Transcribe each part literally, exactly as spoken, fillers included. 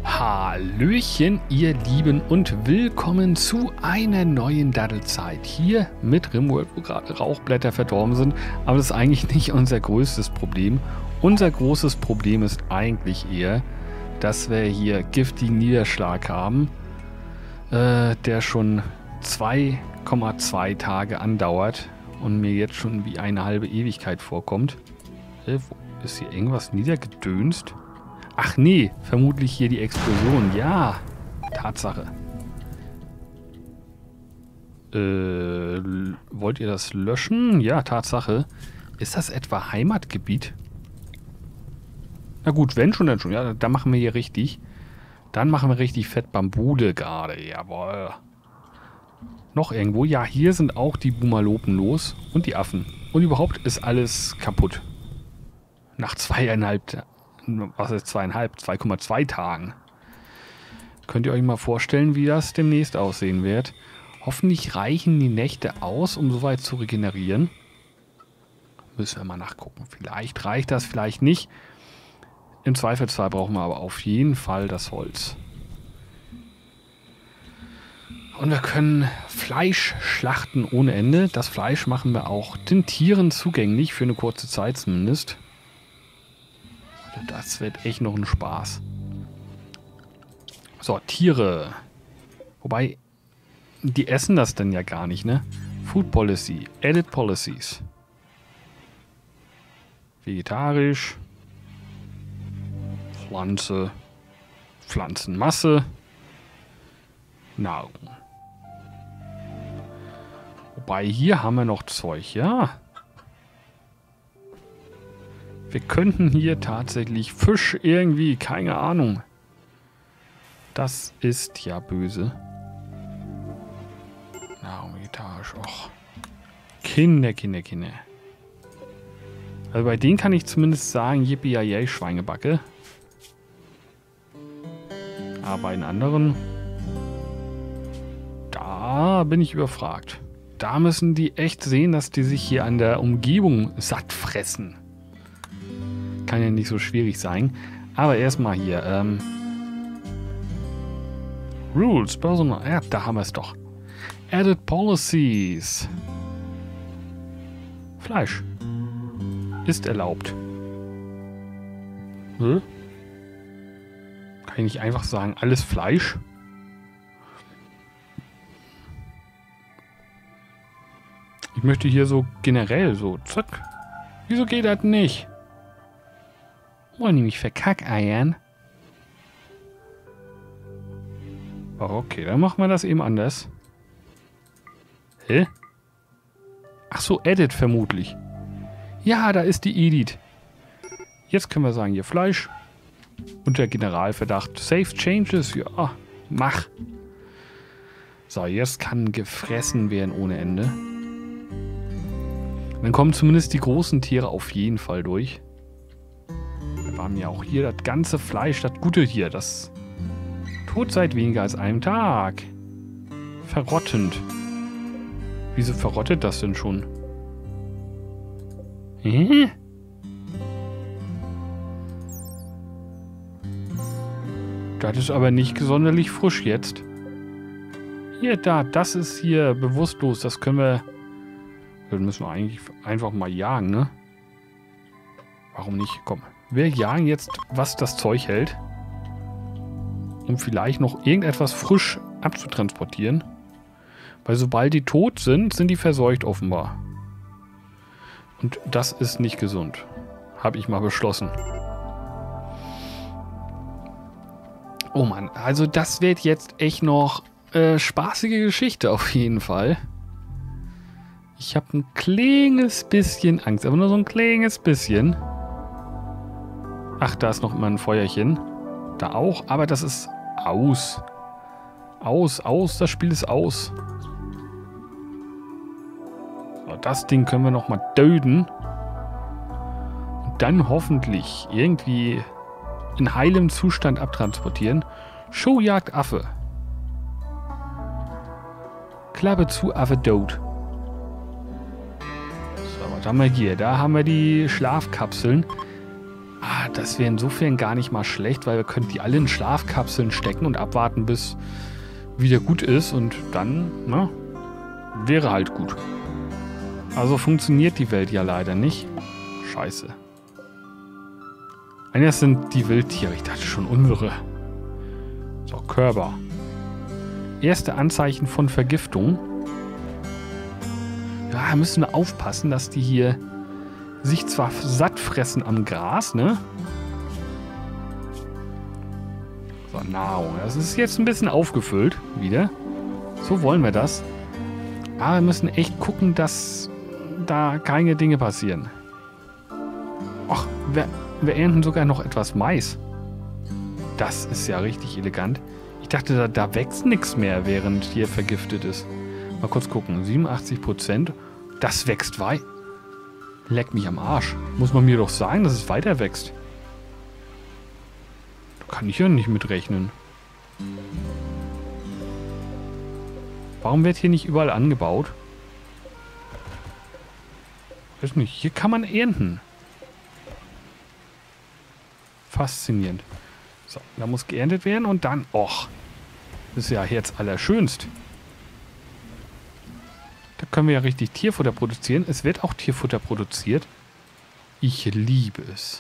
Hallöchen, ihr Lieben, und willkommen zu einer neuen Daddelzeit hier mit Rimworld, wo gerade Rauchblätter verdorben sind. Aber das ist eigentlich nicht unser größtes Problem. Unser großes Problem ist eigentlich eher, dass wir hier giftigen Niederschlag haben, äh, der schon zwei Komma zwei Tage andauert und mir jetzt schon wie eine halbe Ewigkeit vorkommt. Äh, wo ist hier irgendwas niedergedönst? Ach nee, vermutlich hier die Explosion. Ja, Tatsache. Äh, wollt ihr das löschen? Ja, Tatsache. Ist das etwa Heimatgebiet? Na gut, wenn schon, dann schon. Ja, dann machen wir hier richtig. Dann machen wir richtig fett Bambule gerade. Jawohl. Noch irgendwo? Ja, hier sind auch die Bumalopen los. Und die Affen. Und überhaupt ist alles kaputt. Nach zweieinhalb... Was ist zweieinhalb? zwei Komma zwei Tagen. Könnt ihr euch mal vorstellen, wie das demnächst aussehen wird? Hoffentlich reichen die Nächte aus, um soweit zu regenerieren. Müssen wir mal nachgucken. Vielleicht reicht das, vielleicht nicht. Im Zweifelsfall brauchen wir aber auf jeden Fall das Holz. Und wir können Fleisch schlachten ohne Ende. Das Fleisch machen wir auch den Tieren zugänglich, für eine kurze Zeit zumindest. Das wird echt noch ein Spaß. So, Tiere. Wobei, die essen das dann ja gar nicht, ne? Food Policy. Edit Policies. Vegetarisch. Pflanze. Pflanzenmasse. Nahrung. Wobei, hier haben wir noch Zeug, ja. Wir könnten hier tatsächlich Fisch irgendwie, keine Ahnung. Das ist ja böse. Nahrung, Etage, och. Kinder, Kinder, Kinder. Also bei denen kann ich zumindest sagen, yippie Schweinebacke. Aber bei den anderen, da bin ich überfragt. Da müssen die echt sehen, dass die sich hier an der Umgebung satt fressen. Kann ja nicht so schwierig sein. Aber erstmal hier. Ähm, Rules, Personal. Ja, da haben wir es doch. Edit Policies. Fleisch. Ist erlaubt. Hm? Kann ich nicht einfach sagen, alles Fleisch? Ich möchte hier so generell so, zack. Wieso geht das nicht? Wollen die mich verkackeiern? Oh, okay, dann machen wir das eben anders. Hä? Ach so, Edit vermutlich. Ja, da ist die Edit. Jetzt können wir sagen, hier Fleisch. Unter Generalverdacht. Save Changes. Ja, mach. So, jetzt kann gefressen werden ohne Ende. Dann kommen zumindest die großen Tiere auf jeden Fall durch. Wir haben ja auch hier das ganze Fleisch, das Gute hier, das tot seit weniger als einem Tag. Verrottend. Wieso verrottet das denn schon? Hä? Das ist aber nicht sonderlich frisch jetzt. Hier, da, das ist hier bewusstlos, das können wir... Das müssen wir eigentlich einfach mal jagen, ne? Warum nicht? Komm. Wir jagen jetzt, was das Zeug hält. Um vielleicht noch irgendetwas frisch abzutransportieren. Weil sobald die tot sind, sind die verseucht offenbar. Und das ist nicht gesund. Habe ich mal beschlossen. Oh Mann, also das wird jetzt echt noch äh, spaßige Geschichte auf jeden Fall. Ich habe ein kleines bisschen Angst, aber nur so ein kleines bisschen. Ach, da ist noch immer ein Feuerchen. Da auch, aber das ist aus. Aus, aus, das Spiel ist aus. So, das Ding können wir nochmal töten. Und dann hoffentlich irgendwie in heilem Zustand abtransportieren. Showjagd Affe. Klappe zu, Affe tot. So, was haben wir hier? Da haben wir die Schlafkapseln. Ah, das wäre insofern gar nicht mal schlecht, weil wir können die alle in Schlafkapseln stecken und abwarten, bis wieder gut ist. Und dann, na, wäre halt gut. Also funktioniert die Welt ja leider nicht. Scheiße. Eines sind die Wildtiere. Ich dachte schon unsere. So, Körper. Erste Anzeichen von Vergiftung. Ja, müssen wir aufpassen, dass die hier sich zwar satt fressen am Gras, ne? So, Nahrung. Das ist jetzt ein bisschen aufgefüllt wieder. So wollen wir das. Aber wir müssen echt gucken, dass da keine Dinge passieren. Ach, wir, wir ernten sogar noch etwas Mais. Das ist ja richtig elegant. Ich dachte, da, da wächst nichts mehr, während hier vergiftet ist. Mal kurz gucken. siebenundachtzig Prozent. Das wächst weit. Leck mich am Arsch. Muss man mir doch sagen, dass es weiter wächst. Da kann ich ja nicht mitrechnen. Warum wird hier nicht überall angebaut? Weiß nicht. Hier kann man ernten. Faszinierend. So, da muss geerntet werden und dann... Och, das ist ja jetzt allerschönst. Da können wir ja richtig Tierfutter produzieren. Es wird auch Tierfutter produziert. Ich liebe es.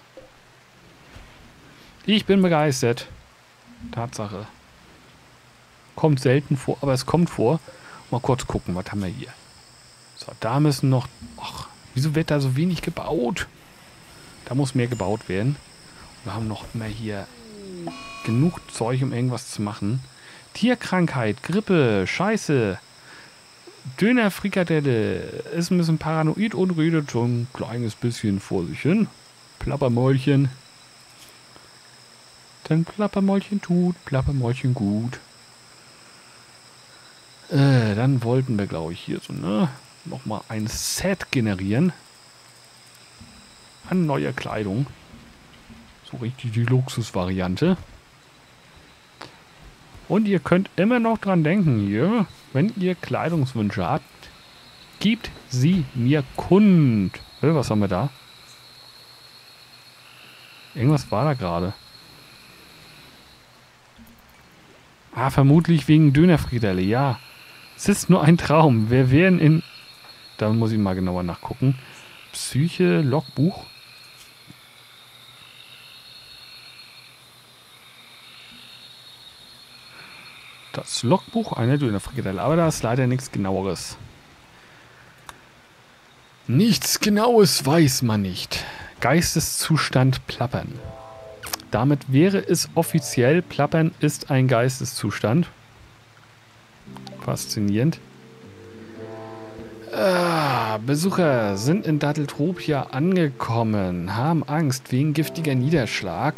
Ich bin begeistert. Tatsache. Kommt selten vor, aber es kommt vor. Mal kurz gucken, was haben wir hier? So, da müssen noch... Ach, wieso wird da so wenig gebaut? Da muss mehr gebaut werden. Wir haben noch mehr hier genug Zeug, um irgendwas zu machen. Tierkrankheit, Grippe, Scheiße. Döner-Frikadelle ist ein bisschen paranoid und redet so ein kleines bisschen vor sich hin. Plappermäulchen. Denn Plappermäulchen tut, Plappermäulchen gut. Äh, dann wollten wir, glaube ich, hier so, ne? Nochmal ein Set generieren. An neuer Kleidung. So richtig die Luxusvariante. Und ihr könnt immer noch dran denken hier, wenn ihr Kleidungswünsche habt, gebt sie mir kund. Äh, was haben wir da? Irgendwas war da gerade. Ah, vermutlich wegen Dönerfrikadelle, ja. Es ist nur ein Traum. Wir wären in... Da muss ich mal genauer nachgucken. Psyche, Logbuch. Das Logbuch einer Dönerfrikadelle. Aber da ist leider nichts Genaueres. Nichts Genaues weiß man nicht. Geisteszustand Plappern. Damit wäre es offiziell, Plappern ist ein Geisteszustand. Faszinierend. Ah, Besucher sind in Datteltropia angekommen, haben Angst wegen giftiger Niederschlag.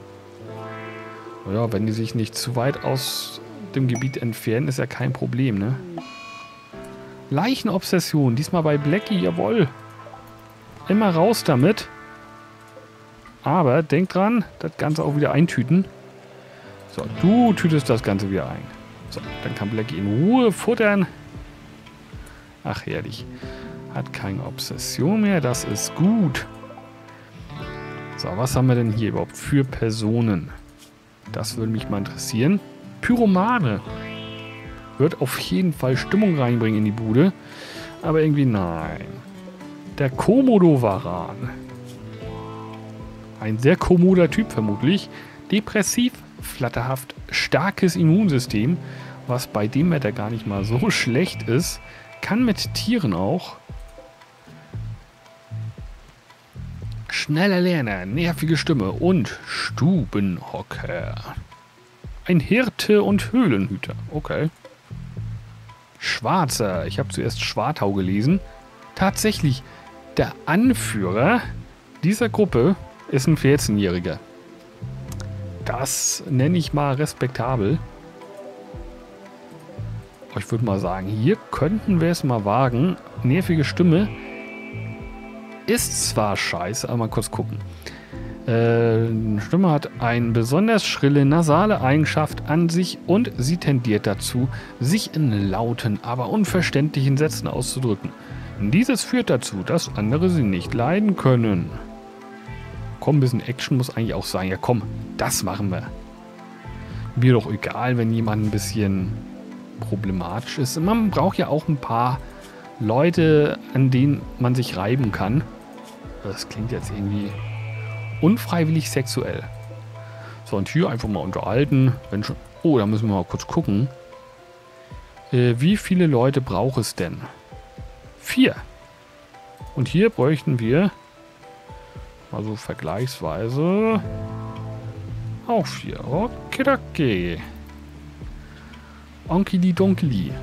Ja, wenn die sich nicht zu weit aus dem Gebiet entfernen, ist ja kein Problem, ne? Leichenobsession, diesmal bei Blackie, jawohl. Immer raus damit. Aber denkt dran, das Ganze auch wieder eintüten. So, du tütest das Ganze wieder ein. So, dann kann Blackie in Ruhe futtern. Ach, herrlich. Hat keine Obsession mehr, das ist gut. So, was haben wir denn hier überhaupt für Personen? Das würde mich mal interessieren. Pyromane. Wird auf jeden Fall Stimmung reinbringen in die Bude. Aber irgendwie nein. Der Komodo-Varan. Ein sehr kommoder Typ vermutlich. Depressiv, flatterhaft, starkes Immunsystem. Was bei dem Wetter gar nicht mal so schlecht ist. Kann mit Tieren auch. Schneller Lerner, nervige Stimme und Stubenhocker. Ein Hirte und Höhlenhüter. Okay. Schwarzer. Ich habe zuerst Schwartau gelesen. Tatsächlich, der Anführer dieser Gruppe ist ein vierzehnjähriger. Das nenne ich mal respektabel. Ich würde mal sagen, hier könnten wir es mal wagen. Nervige Stimme. Ist zwar scheiße, aber mal kurz gucken. Äh, Stimme hat eine besonders schrille nasale Eigenschaft an sich und sie tendiert dazu, sich in lauten, aber unverständlichen Sätzen auszudrücken. Dieses führt dazu, dass andere sie nicht leiden können. komm, ein bisschen Action muss eigentlich auch sein. Ja, komm, das machen wir. Mir doch egal, wenn jemand ein bisschen problematisch ist. Man braucht ja auch ein paar Leute, an denen man sich reiben kann. Das klingt jetzt irgendwie unfreiwillig sexuell. So, und hier einfach mal unterhalten. Wenn schon. Oh, da müssen wir mal kurz gucken. Äh, wie viele Leute braucht es denn? Vier. Und hier bräuchten wir also vergleichsweise auch vier. Okay, okay. Onkeli donkeli.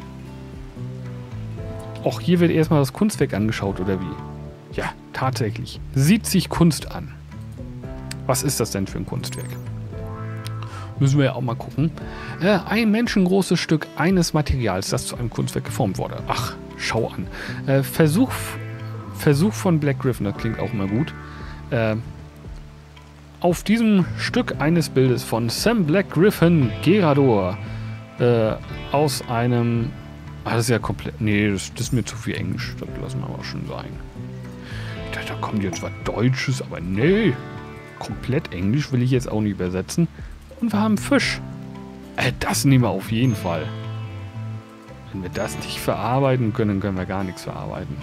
Och, hier wird erstmal das Kunstwerk angeschaut, oder wie? Ja, tatsächlich. Sieht sich Kunst an. Was ist das denn für ein Kunstwerk? Müssen wir ja auch mal gucken. Äh, ein menschengroßes Stück eines Materials, das zu einem Kunstwerk geformt wurde. Ach, schau an. Äh, Versuch, Versuch von Black Griffin, das klingt auch immer gut. Äh, auf diesem Stück eines Bildes von Sam Black Griffin Gerador äh, aus einem... Ah, das ist ja komplett... Nee, das, das ist mir zu viel Englisch. Das lassen wir aber schon sein. Da, da kommt jetzt was Deutsches, aber nee. Komplett Englisch will ich jetzt auch nicht übersetzen. Und wir haben Fisch. Äh, das nehmen wir auf jeden Fall. Wenn wir das nicht verarbeiten können, können wir gar nichts verarbeiten.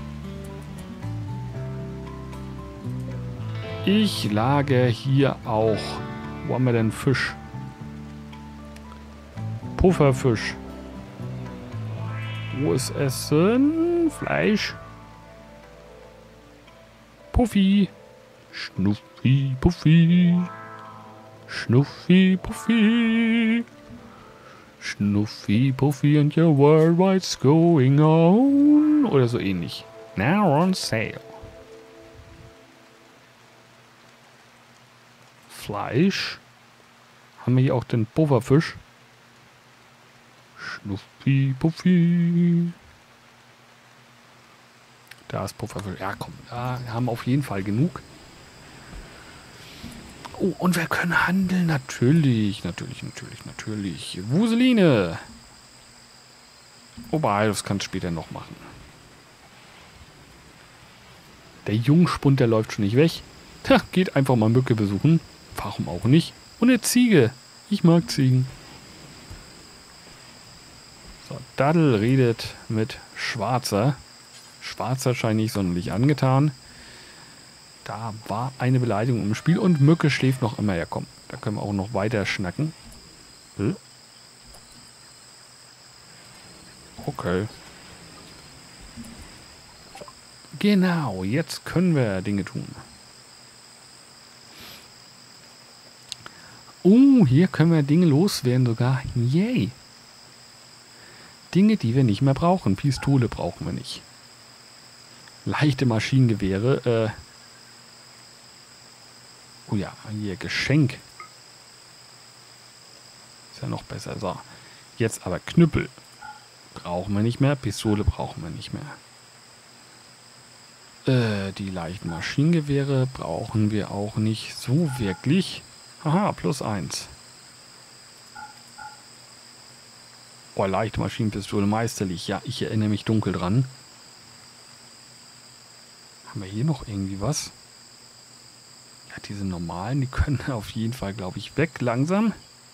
Ich lage hier auch... Wo haben wir denn Fisch? Pufferfisch. Wo ist Essen? Fleisch. Puffi. Schnuffi, Puffi. Schnuffi, Puffi. Schnuffi, Puffi and your world, what's going on? Oder so ähnlich. Now on sale. Fleisch. Haben wir hier auch den Pufferfisch? Schnuffi, Puffi. Da ist Pufferfisch. Ja, komm. Da haben wir auf jeden Fall genug. Oh, und wir können handeln. Natürlich, natürlich, natürlich, natürlich. Wuseline. Wobei, das kannst du später noch machen. Der Jungspund, der läuft schon nicht weg. Tja, geht einfach mal Mücke besuchen. Warum auch nicht? Und eine Ziege. Ich mag Ziegen. So, Daddel redet mit Schwarzer. Schwarzer scheint nicht sonderlich angetan. Da war eine Beleidigung im Spiel und Mücke schläft noch immer. Ja, komm, da können wir auch noch weiter schnacken. Hm? Okay. Genau, jetzt können wir Dinge tun. Oh, hier können wir Dinge loswerden sogar. Yay. Dinge, die wir nicht mehr brauchen. Pistole brauchen wir nicht. Leichte Maschinengewehre. Äh oh ja, hier Geschenk. Ist ja noch besser. So, jetzt aber Knüppel. Brauchen wir nicht mehr. Pistole brauchen wir nicht mehr. Äh, die leichten Maschinengewehre brauchen wir auch nicht so wirklich. Haha, plus eins. Oh, leichte Maschinenpistole, meisterlich. Ja, ich erinnere mich dunkel dran. Haben wir hier noch irgendwie was? Ja, diese normalen, die können auf jeden Fall, glaube ich, weg langsam.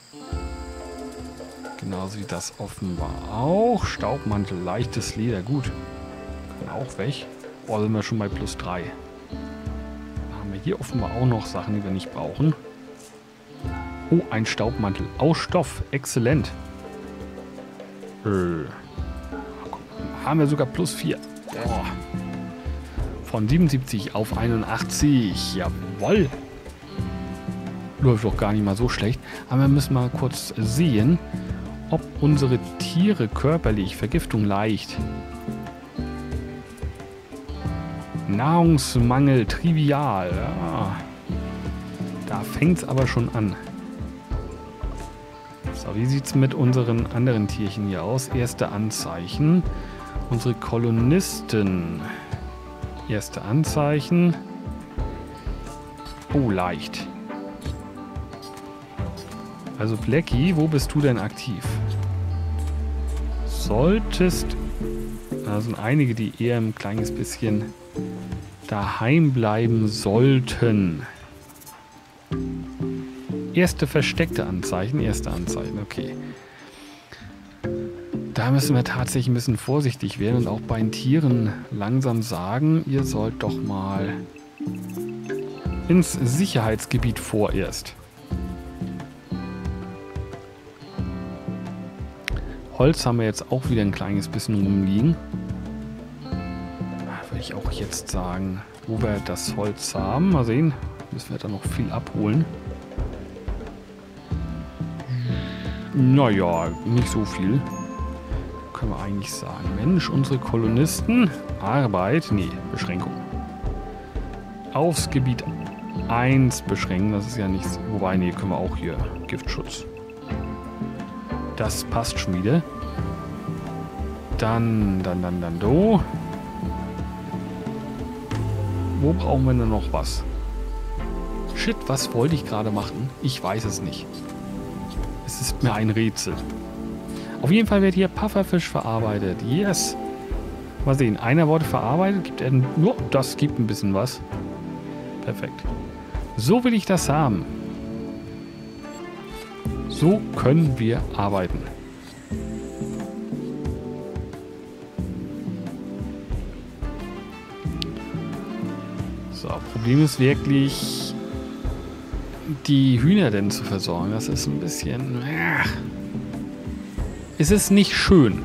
Genauso wie das offenbar auch. Staubmantel, leichtes Leder, gut. Können auch weg. Oh, sind wir schon bei plus drei. Da haben wir hier offenbar auch noch Sachen, die wir nicht brauchen. Oh, ein Staubmantel. Aus Stoff. Exzellent. Äh. Haben wir sogar plus vier. Boah. Von siebenundsiebzig auf einundachtzig. Jawoll. Läuft doch gar nicht mal so schlecht. Aber wir müssen mal kurz sehen, ob unsere Tiere körperlich Vergiftung leicht. Nahrungsmangel trivial. Ja. Da fängt es aber schon an. So, wie sieht es mit unseren anderen Tierchen hier aus? Erste Anzeichen. Unsere Kolonisten. Erste Anzeichen. Oh, leicht. Also Blackie, wo bist du denn aktiv? Solltest... Da sind einige, die eher ein kleines bisschen daheim bleiben sollten. Erste versteckte Anzeichen. Erste Anzeichen, okay. Da müssen wir tatsächlich ein bisschen vorsichtig werden und auch bei den Tieren langsam sagen, ihr sollt doch mal ins Sicherheitsgebiet vorerst. Holz haben wir jetzt auch wieder ein kleines bisschen rumliegen. Da würde ich auch jetzt sagen, wo wir das Holz haben. Mal sehen, müssen wir da noch viel abholen. Naja, nicht so viel. Können wir eigentlich sagen. Mensch, unsere Kolonisten. Arbeit. Nee, Beschränkung. Aufs Gebiet eins beschränken. Das ist ja nichts. Wobei, nee, können wir auch hier. Giftschutz. Das passt schon wieder. Dann, dann, dann, dann, do. Wo brauchen wir denn noch was? Shit, was wollte ich gerade machen? Ich weiß es nicht. Es ist mir ein Rätsel. Auf jeden Fall wird hier Pufferfisch verarbeitet. Yes. Mal sehen. Einer wurde verarbeitet. Gibt er nur. Oh, das gibt ein bisschen was. Perfekt. So will ich das haben. So können wir arbeiten. So, Problem ist wirklich, die Hühner denn zu versorgen. Das ist ein bisschen... Ach, es ist nicht schön.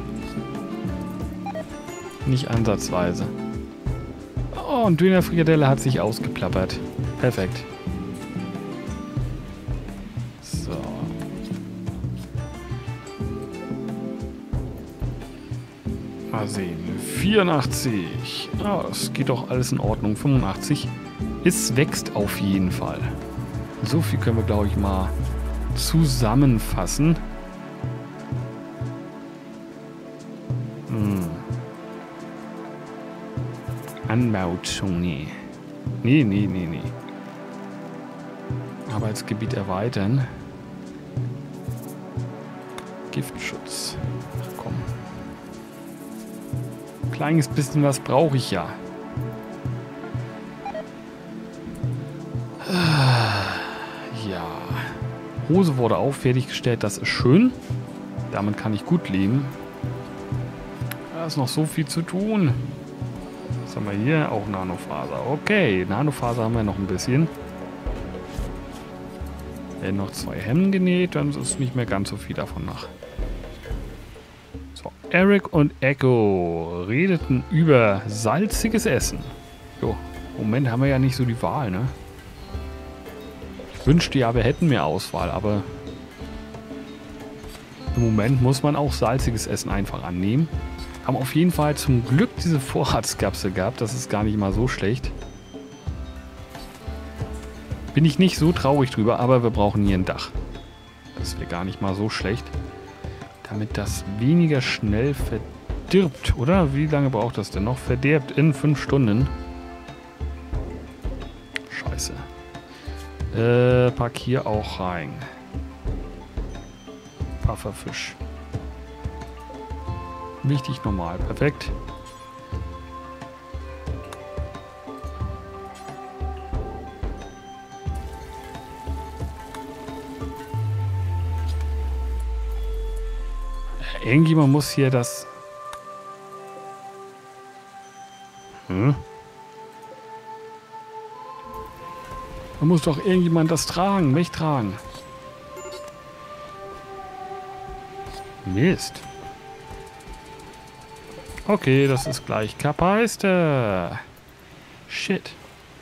Nicht ansatzweise. Oh, und Dönerfrikadelle hat sich ausgeplappert. Perfekt. So. Mal sehen. vierundachtzig. Oh, es geht doch alles in Ordnung. fünfundachtzig. Es wächst auf jeden Fall. So viel können wir, glaube ich, mal zusammenfassen. Hm. Anbauzone. Nee, nee, nee, nee. Arbeitsgebiet erweitern. Giftschutz. Ach komm. Kleines bisschen was brauche ich ja. Ja. Hose wurde auch fertiggestellt. Das ist schön. Damit kann ich gut leben. Da ist noch so viel zu tun. Was haben wir hier? Auch Nanofaser. Okay, Nanofaser haben wir noch ein bisschen. Werden noch zwei Hemden genäht, dann ist nicht mehr ganz so viel davon nach. So, Eric und Echo redeten über salziges Essen. Jo, im Moment haben wir ja nicht so die Wahl, ne? Ich wünschte ja, wir hätten mehr Auswahl, aber im Moment muss man auch salziges Essen einfach annehmen. Haben auf jeden Fall zum Glück diese Vorratskapsel gehabt. Das ist gar nicht mal so schlecht. Bin ich nicht so traurig drüber, aber wir brauchen hier ein Dach. Das wäre gar nicht mal so schlecht. Damit das weniger schnell verdirbt, oder? Wie lange braucht das denn noch? Verdirbt in fünf Stunden. Scheiße. Äh, pack hier auch rein. Pufferfisch. Wichtig, normal. Perfekt. Irgendjemand muss hier das... Hm? Da muss doch irgendjemand das tragen, wegtragen. Mist. Okay, das ist gleich Kapaiste. Shit.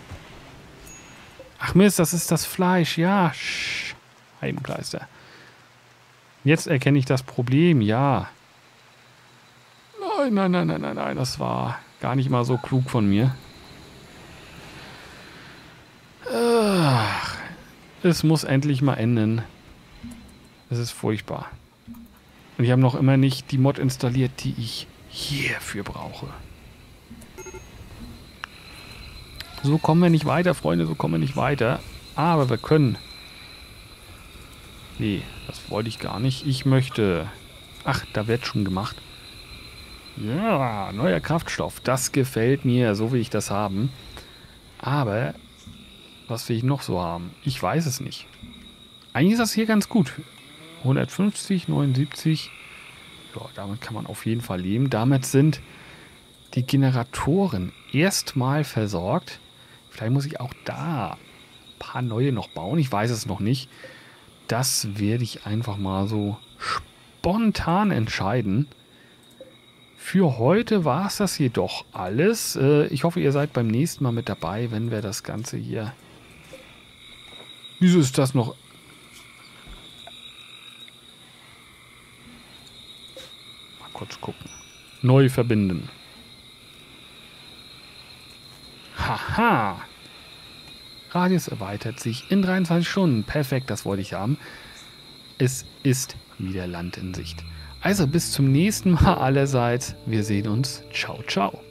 Ach Mist, das ist das Fleisch. Ja. Heimkleister. Jetzt erkenne ich das Problem. Ja. Nein, nein, nein, nein, nein, nein. Das war gar nicht mal so klug von mir. Ach, es muss endlich mal enden. Es ist furchtbar. Und ich habe noch immer nicht die Mod installiert, die ich hierfür brauche. So kommen wir nicht weiter, Freunde, so kommen wir nicht weiter. Aber wir können... Nee, das wollte ich gar nicht. Ich möchte... Ach, da wird schon gemacht. Ja, neuer Kraftstoff. Das gefällt mir, so will ich das haben. Aber, was will ich noch so haben? Ich weiß es nicht. Eigentlich ist das hier ganz gut. hundertfünfzig, neunundsiebzig. Ja, damit kann man auf jeden Fall leben. Damit sind die Generatoren erstmal versorgt. Vielleicht muss ich auch da ein paar neue noch bauen. Ich weiß es noch nicht. Das werde ich einfach mal so spontan entscheiden. Für heute war es das jedoch alles. Ich hoffe, ihr seid beim nächsten Mal mit dabei, wenn wir das Ganze hier... Wieso ist das noch... Mal kurz gucken. Neu verbinden. Haha. Radius erweitert sich in dreiundzwanzig Stunden. Perfekt, das wollte ich haben. Es ist wieder Land in Sicht. Also bis zum nächsten Mal allerseits. Wir sehen uns. Ciao, ciao.